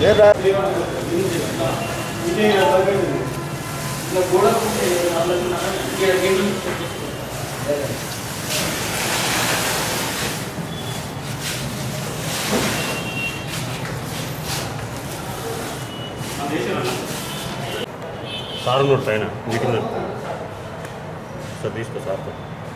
Sir ఉన్నాడు పైన meeting sir తీసుకో సార్తో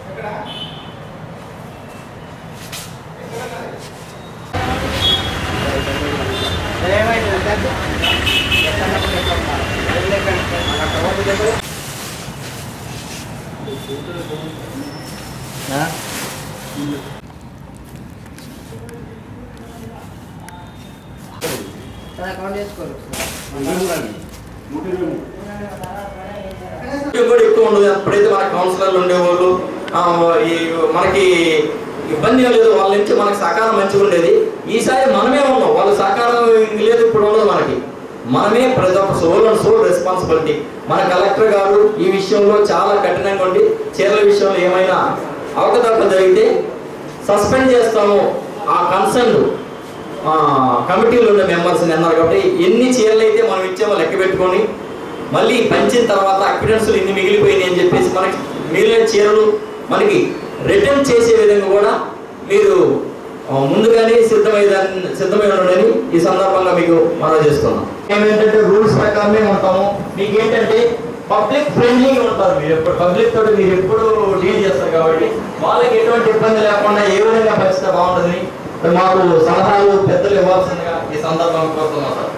కూడా ఎక్కువ ఉండదు. ఎప్పుడైతే మన కౌన్సిలర్లు ఉండేవాళ్ళు మనకి ఇబ్బంది లేదు, వాళ్ళ నుంచి మనకి సహకారం మంచిగా ఉండేది. ఈసారి మనమే ఉన్నాం, వాళ్ళ సహకారం లేదు ఇప్పుడు ఉండదు. మనమే ప్రతి ఒక్క సోల్ రెస్పాన్సిబిలిటీ. మన కలెక్టర్ గారు ఈ విషయంలో చాలా కఠినంగా ఉండి చీరల విషయంలో ఏమైనా అవకతవకలు జరిగితే సస్పెండ్ చేస్తాము ఆ కన్సర్న్ కమిటీలో ఉన్న మెంబర్స్ని అన్నారు. కాబట్టి ఎన్ని చీరలు అయితే మనం ఇచ్చామో లెక్క పెట్టుకొని మళ్ళీ పంచిన తర్వాత అక్విడెన్స్లు ఇన్ని మిగిలిపోయినాయి అని చెప్పేసి మనకి మిగిలిన చీరలు మనకి రిటర్న్ చేసే విధంగా కూడా మీరు ముందుగానే సిద్ధమై ఉండని ఈ సందర్భంగా మీకు మనం చేస్తున్నాం. ఏమేంటంటే రూల్స్ ప్రకారమే ఉంటాము. మీకు ఏంటంటే పబ్లిక్ ఫ్రెండ్లీగా ఉంటారు. మీరు ఎప్పుడు పబ్లిక్ తోటి మీరు ఎప్పుడు డీల్ చేస్తారు కాబట్టి వాళ్ళకి ఎటువంటి ఇబ్బంది లేకుండా ఏ విధంగా పరిస్థితి బాగుంటుంది మాకు సలహాలు పెద్దలు ఇవ్వాల్సిందిగా ఈ సందర్భంగా కోరుతున్నాం సార్.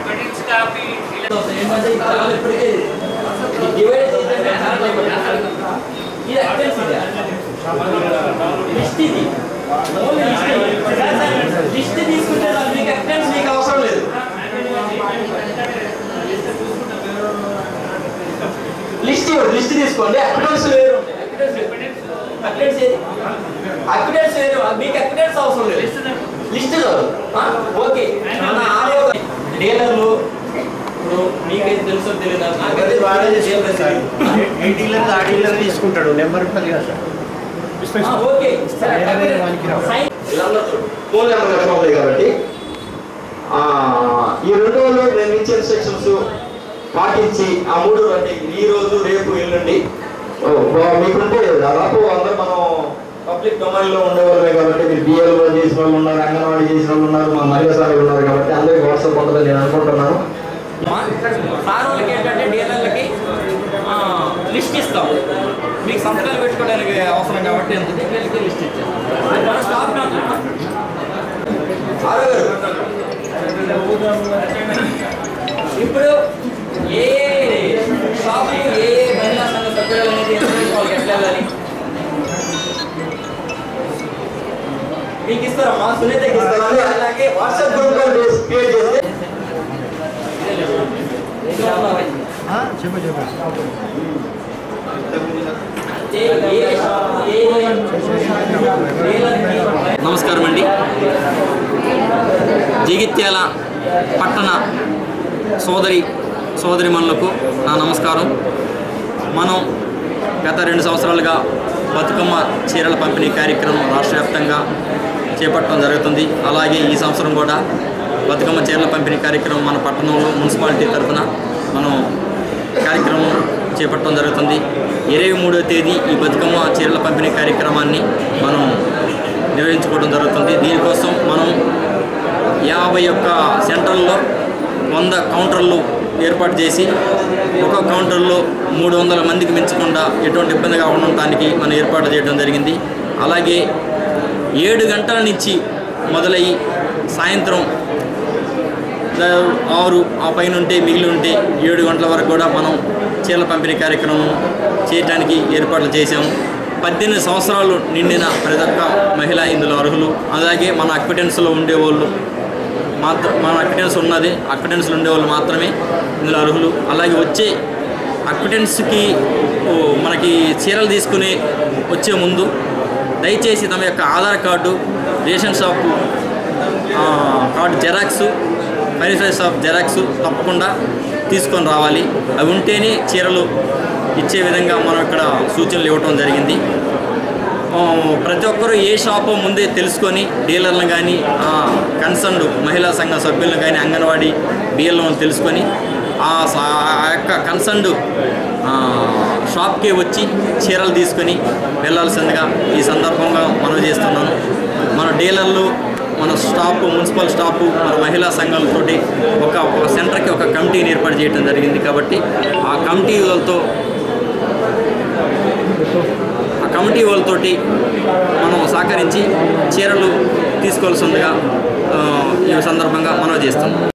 లిస్ట్ తీసుకుంటే మీకు అవసరం లేదు. లిస్ట్ తీసుకోండి. అక్విడెన్స్ వేరు, అక్విడెన్స్ వేరు, మీకు అక్విడెన్స్ అవసరం లేదు. List okay. డీలర్లు ఇప్పుడు మీకైతే తెలుసో తెలియదు, ఆ డీలర్ తీసుకుంటాడు నెంబర్ ఉంటుంది కదా సార్. ఓకే కాబట్టి ఈ 2 రోజులు నేను ఇచ్చే ఇన్స్ట్రక్షన్స్ పాటించి ఆ 3 అంటే ఈ రోజు రేపు ఎల్లుండి మీకుంటే దాదాపు అందరూ మనం పబ్లిక్ డొమైన్ లో ఉండేవాళ్ళే కాబట్టి మీరు బిఎల్ఓ చేసిన వాళ్ళు ఉన్నారు, అంగన్వాడీ చేసిన వాళ్ళు ఉన్నారు, మా మహిళా సార్లు ఉన్నారు కాబట్టి అందరికీ వాట్సాప్ ఉంటుందని నేను అనుకుంటున్నాను. సార్ వాళ్ళకి ఏంటంటే డీలర్లకి లిస్ట్ ఇస్తాం, మీకు సంతకాలు పెట్టుకోవడానికి అవసరం కాబట్టి వీళ్ళకి లిస్ట్ ఇచ్చాం. ఇప్పుడు ఏ షాపులు ఏ మహిళా సంఘ సభ్యులు అనేది వాళ్ళకి ఎట్లా వెళ్ళాలి మీకు ఇస్తారమ్మా, సునీతకి ఇస్తారా? అలాగే వాట్సాప్ గ్రూప్ క్రియేట్ చేస్తే నమస్కారం అండి. జగిత్యాల పట్టణ సోదరిమణులకు నా నమస్కారం. మనం గత 2 సంవత్సరాలుగా బతుకమ్మ చీరల పంపిణీ కార్యక్రమం రాష్ట్ర వ్యాప్తంగా చేపట్టడం జరుగుతుంది. అలాగే ఈ సంవత్సరం కూడా బతుకమ్మ చీరల పంపిణీ కార్యక్రమం మన పట్టణంలో మున్సిపాలిటీ తరఫున మనం కార్యక్రమం చేపట్టడం జరుగుతుంది. 23వ తేదీ ఈ బతుకమ్మ చీరల పంపిణీ కార్యక్రమాన్ని మనం నిర్వహించుకోవడం జరుగుతుంది. దీనికోసం మనం 51 సెంటర్లలో 100 కౌంటర్లు ఏర్పాటు చేసి ఒక కౌంటర్లో 300 మందికి మించకుండా ఎటువంటి ఇబ్బంది కాకుండా ఉండడానికి మనం ఏర్పాటు చేయడం జరిగింది. అలాగే 7 గంటల నుంచి మొదలయ్యి సాయంత్రం 6 ఆ పైన ఉంటే మిగిలి ఉంటే 7 గంటల వరకు కూడా మనం చీరల పంపిణీ కార్యక్రమం చేయడానికి ఏర్పాట్లు చేశాము. 18 సంవత్సరాలు నిండిన ప్రతి ఒక్క మహిళ ఇందులో అర్హులు. అలాగే మన అక్విడెన్స్లో ఉండేవాళ్ళు మన అక్విడెన్స్లో ఉండేవాళ్ళు మాత్రమే ఇందులో అర్హులు. అలాగే వచ్చే అక్విడెన్స్కి మనకి చీరలు తీసుకుని వచ్చే ముందు దయచేసి తమ యొక్క Aadhaar card, ration shop card xerox, verify shop xerox తప్పకుండా తీసుకొని రావాలి. అవి ఉంటేనే చీరలు ఇచ్చే విధంగా మనం ఇక్కడ సూచనలు ఇవ్వటం జరిగింది. ప్రతి ఒక్కరూ ఏ షాపో ముందే తెలుసుకొని డీలర్లను కానీ కన్సర్న్డ్ మహిళా సంఘ సభ్యులను కానీ అంగన్వాడీ డీలర్లను తెలుసుకొని ఆ యొక్క కన్సర్న్డ్ షాప్కి వచ్చి చీరలు తీసుకొని వెళ్ళాల్సిందిగా ఈ సందర్భంగా మనం చేస్తున్నాను. మన డీలర్లు, మన స్టాఫ్, మున్సిపల్ స్టాఫ్, మన మహిళా సంఘాలతోటి ఒక సెంటర్కి ఒక కమిటీని ఏర్పాటు చేయడం జరిగింది. కాబట్టి ఆ కమిటీ వాళ్ళతోటి మనం సహకరించి చీరలు తీసుకోవాల్సిందిగా ఈ సందర్భంగా మనం చేస్తాం.